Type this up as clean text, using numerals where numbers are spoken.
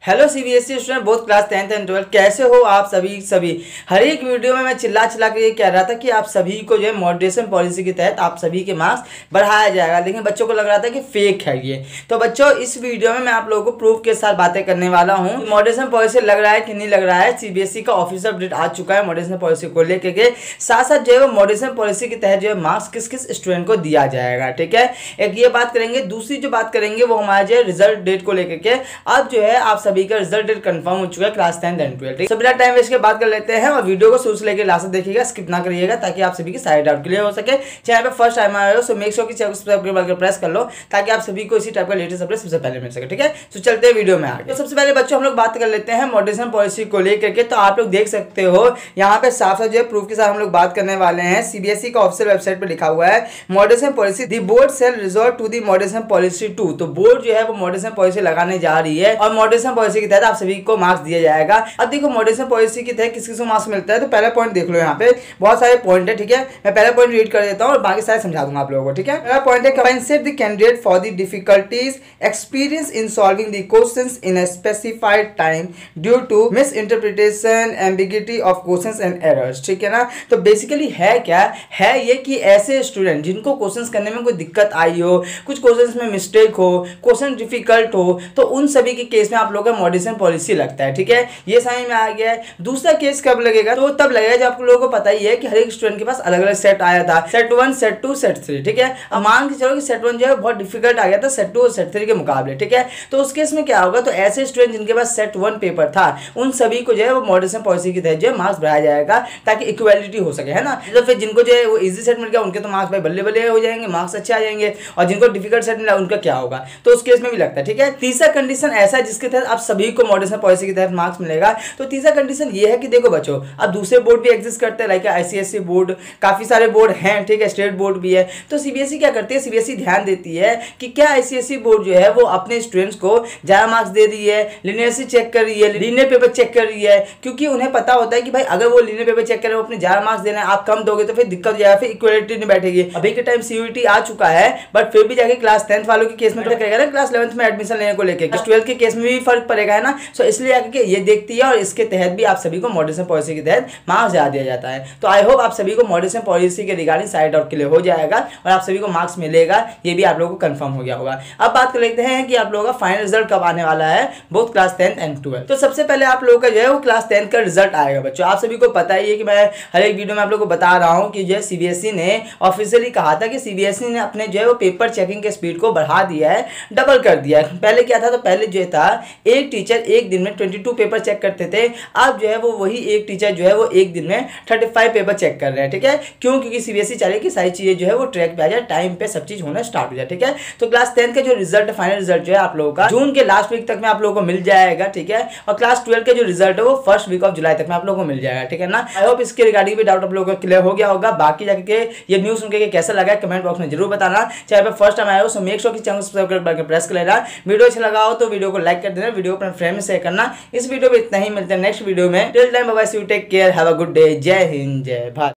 Hello CBSE student both class 10th and 12th, कैसे हो आप सभी। हर एक वीडियो में मैं चिल्ला के ये कह रहा था कि आप सभी को जो है मॉडरेशन पॉलिसी के तहत आप सभी के मार्क्स बढ़ाया जाएगा, लेकिन बच्चों को लग रहा था कि फेक है ये। तो बच्चों, इस वीडियो में मैं आप लोगों को प्रूफ के साथ बातें करने वाला हूँ। मॉडरेशन पॉलिसी लग रहा है कि नहीं लग रहा है। सीबीएसई का ऑफिशियल अपडेट आ चुका है मॉडरेशन पॉलिसी को लेकर के। साथ साथ जो है मॉडरेशन पॉलिसी के तहत जो है मार्क्स किस किस स्टूडेंट को दिया जाएगा, ठीक है। एक ये बात करेंगे। दूसरी जो बात करेंगे वो हमारा जो है रिजल्ट डेट को लेकर के। अब जो है आप सभी का रिजल्ट डेट कंफर्म हो चुका है क्लास 10th एंड 12th। सब बिना टाइम वेस्ट के बात कर लेते हैं और वीडियो को शुरू से लेकर लास्ट तक देखिएगा, स्किप ना करिएगा, ताकि आप सभी की सारे डाउट क्लियर हो सके। चैनल पे फर्स्ट टाइम आए हो सो मेक श्योर कि चैनल को सब्सक्राइब करके प्रेस कर लो, ताकि आप सभी को इसी टाइप का लेटेस्ट अपडेट सबसे पहले मिल सके, ठीक है। तो चलते हैं वीडियो में आगे। तो सबसे पहले बच्चों हम लोग बात कर लेते हैं मॉडरेशन पॉलिसी को लेकर के। तो आप लोग देख सकते हो यहाँ पे साफ साफ जो है प्रूफ के साथ हम लोग बात करने वाले हैं। सीबीएसई का ऑफिशियल वेबसाइट पर लिखा हुआ है moderation policy the board shall resort to the moderation policy 2। तो बोर्ड जो है वो मॉडरेशन पॉलिसी लगाने जा रही है और मॉडरेशन पॉलिसी के तहत आप सभी को मार्क्स दिया जाएगा। अब देखो मॉडरेशन पॉलिसी के तहत किस किस को मार्क्स मिलता है। तो पहला पॉइंट देख लो, यहाँ पे बहुत सारे पॉइंट है, ठीक है। मैं पहला पॉइंट रीड कर देता हूँ और बाकी सारे समझा दूंगा आप लोगों को, ठीक है। पहला पॉइंट है compensate the candidate for the difficulties experienced in solving the questions in a specified time due to misinterpretation ambiguity of questions and errors, ठीक है ना। तो बेसिकली है क्या है ये कि ऐसे स्टूडेंट जिनको क्वेश्चंस करने में कोई दिक्कत आई हो, कुछ क्वेश्चंस में मिस्टेक हो, क्वेश्चन डिफिकल्ट हो, तो उन सभी के केस में आप लोगों का मॉडरेशन पॉलिसी लगता है, ठीक है। ये समझ में आ गया है। दूसरा केस कब लगेगा, तो तब लगेगा जब आप लोगों को पता ही है कि हर एक स्टूडेंट के पास अलग अलग सेट आया था, सेट 1, सेट 2, सेट 3, ठीक है। अब मान के चलो कि सेट 1 जो है बहुत डिफिकल्ट आ गया था सेट 2 और सेट 3 के मुकाबले, ठीक है। तो उस केस में क्या होगा, तो ऐसे स्टूडेंट जिनके पास सेट 1 पेपर था उन सभी को जो है वो मॉडरेशन पॉलिसी के तहत जो है मार्क्स बढ़ाया जाएगा, ताकि इक्वालिटी हो सके, है ना। तो फिर जिनको जो है वो इजी सेट मिल गया उनके तो मार्क्स भाई बल्ले बल्ले हो जाएंगे, मार्क्स अच्छे आ जाएंगे, और जिनको डिफिकल्ट सेट मिला उनका क्या होगा, तो उस केस में भी लगता है, ठीक है। तीसरा कंडीशन ऐसा है जिसके तहत आप सभी को मॉडरेशन पॉलिसी के तहत मार्क्स मिलेगा। तो तीसरा कंडीशन ये है कि देखो बच्चों, अब दूसरे बोर्ड भी एग्जिस्ट करते हैं, लाइक आईसीएसई बोर्ड, काफी सारे बोर्ड हैं, ठीक है, स्टेट बोर्ड भी है। तो सीबीएसई क्या करती है, सीबीएसई ध्यान देती है कि क्या आईसीएसई बोर्ड जो है वो अपने स्टूडेंट्स को ज्यादा मार्क्स दे रही है, लीनियरसी चेक कर रही है, लीनियर पेपर चेक कर रही है, क्योंकि उन्हें पता होता है कि भाई अगर वो लीनियर पेपर चेक करें, वो अपने ज्यादा मार्क्स देना है, आप कम दोगे तो फिर दिक्कत हो जाएगा, फिर इक्वालिटी नहीं बैठेगी। अभी के टाइम सीयूईटी आ चुका है, बट फिर भी जाके क्लास 10th वालों के केस में क्या करेगा ना, क्लास 11th में एडमिशन लेने को लेकर 12th के केस में भी फर्क पड़ेगा, है ना। सो इसलिए आके ये देखती है और इसके तहत भी आप सभी को मॉडरेशन पॉलिसी के तहत मार्क्स ज्यादा दिया जाता है। तो आई होप आप सभी को मॉडरेशन पॉलिसी के रिगार्डिंग सारे डाउट क्लियर हो जाएगा और आप सभी को मार्क्स मिलेगा, ये भी आप लोगों को कंफर्म हो गया होगा। अब बात कर लेते हैं कि आप लोगों का फाइनल रिजल्ट कब आने वाला है, both class 10th and 12th। तो सबसे पहले आप लोगों का जो है वो क्लास 10th का रिजल्ट आएगा बच्चों। आप सभी को पता ही है कि मैं हर एक वीडियो में आप लोगों को बता रहा हूँ कि जो है सीबीएसई ने ऑफिशियली कहा था कि सीबीएसई ने अपने जो है वो पेपर चेकिंग के स्पीड को बढ़ा दिया है, डबल कर दिया है। पहले क्या था, तो पहले जो था एक टीचर एक दिन में 22 पेपर चेक करते थे, अब जो है वो वही एक टीचर जो है वो एक दिन में 35 पेपर चेक कर रहे हैं, ठीक है। क्यों, क्योंकि सीबीएसई चाह रही है कि सारी चीजें जो है वो ट्रैक पे आ जाए, टाइम पे सब चीज होना स्टार्ट हो जाए, ठीक है। तो क्लास 10th का जो रिजल्ट फाइनल रिजल्ट जो है आप लोगों का जून के लास्ट वीक तक में आप लोगों को मिल जाएगा, ठीक है। और क्लास 12 का जो रिजल्ट है वो फर्स्ट वीक ऑफ जुलाई तक में आप लोगों को मिल जाएगा, ठीक है ना। आई होप इसके रिगार्डिंग भी डाउट आप लोगों को क्लियर हो गया होगा। बाकी जाके ये न्यूज सुन के कैसा लगा कमेंट बॉक्स में जरूर बताना। चैनल पे फर्स्ट टाइम आए हो सो मेक श्योर कि चैनल को सब्सक्राइब करके प्रेस कर लेना। वीडियो अच्छा लगा हो तो वीडियो को लाइक कर देना, वीडियो अपने फ्रेंड में शेयर करना। इस वीडियो में इतना ही, मिलते हैं नेक्स्ट वीडियो में। Till time bye bye, see you, take care, have a good day. जय हिंद, जय भारत।